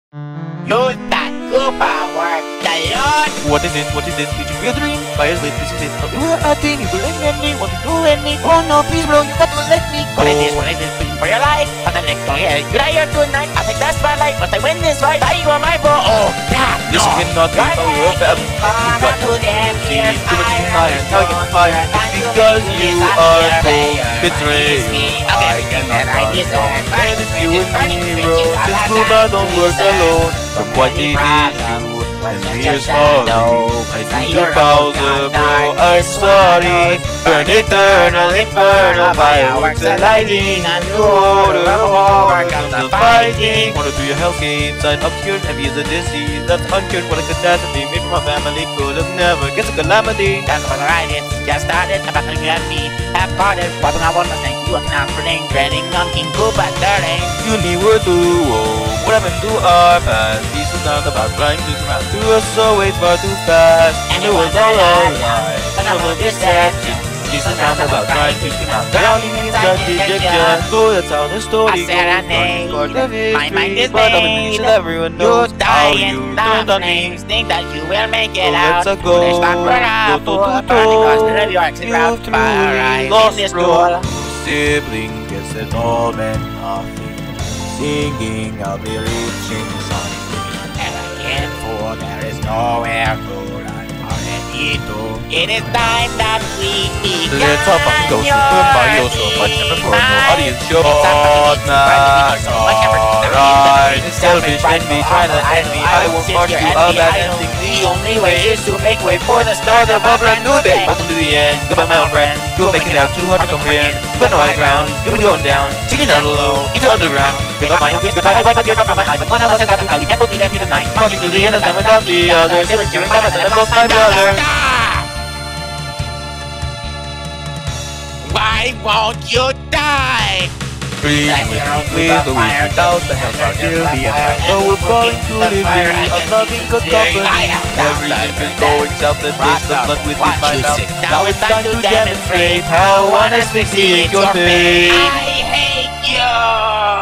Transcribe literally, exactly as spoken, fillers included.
Use that good power, the Lord. What is it? What is this? Did you feel the dream? Fire lit, this is it. Oh, you were acting, you believe in me, want to do any? Oh no, please bro, you got to let me go. What is this? What is this? For your life, on the next one here. You die here tonight. I think that's my life. Must I win this fight? Die you are my bro. Oh, yeah. This no. cannot be how your family. You got to see too much fire, now you can fire. Because you are so betrayed. I cannot understand. And if you and me, bro, this Buddha don't work alone. From what it is you. And me is sorry, I think you're Bowser, bro, I'm sorry. Burn eternal, infernal fireworks and lightning, and you order the power comes the fighting. Wanna do your hell games, I'm obscured, heavy as a disease that's uncured. What a catastrophe, me from my family could have never guessed a calamity. That's what I did, just started, I'm back at me. Have parted, wiping out one more thing. You are not pretending, dreading on King Koopa dirty. You need word to oh, what happened to our past? These are not about trying to surround to us, so wait far too fast. And it was all a lie, another deception. This is not about trying to surround drowning in such dejection. So that's how the story I said a goes. name, my mind is but made. everyone You knows die how you in don't the on flames, think that you will make So it out. let's go, Foolish backward go, for go, burning go. us, the review exit route, You've fire truly right in lost, this bro. duel. Sibling gets it all and nothing. Singing, I'll be reaching something. And again, for there is nowhere to run already to. It is time that we began Let's talk about go Super Mario so much effort for no audience show. It's Not alright. Selfish envy, trying to envy. I won't force you a bad ending. The only way is to make way for the start of a brand new day. Welcome to the end. Goodbye, my old friend. You'll make it out too hard to comprehend. But no high ground. You'll be going down. Chicken down low. Into underground. Pick up my youngest. Goodbye. I wipe a tear from my eyes. But one of us has got to how you can't believe that you tonight. Marching to the end of time without the others. It was during my message. I lost my brother. Why won't you die? Breathe with the wind without the help of Gilby. So we're going to live here. I'm loving good company. Everything is going south and taste the blood within my mouth. Now it's time to demonstrate how one asphyxiate your fate. I hate you!